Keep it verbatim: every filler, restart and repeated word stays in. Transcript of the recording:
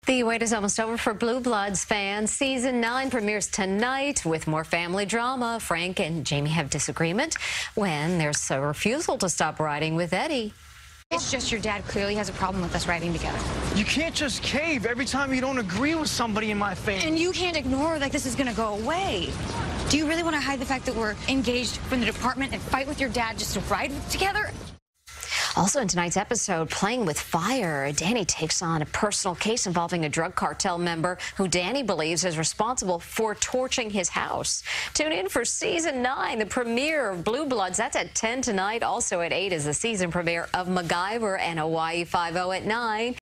The wait is almost over for Blue Bloods fans. Season nine premieres tonight with more family drama. Frank and Jaime have disagreement when there's a refusal to stop riding with Eddie. It's just your dad clearly has a problem with us riding together. You can't just cave every time you don't agree with somebody in my face. And you can't ignore like this is going to go away. Do you really want to hide the fact that we're engaged from the department and fight with your dad just to ride together? Also in tonight's episode, playing with fire, Danny takes on a personal case involving a drug cartel member who Danny believes is responsible for torching his house. Tune in for season nine, the premiere of Blue Bloods. That's at ten tonight. Also at eight is the season premiere of MacGyver and Hawaii Five-O at nine.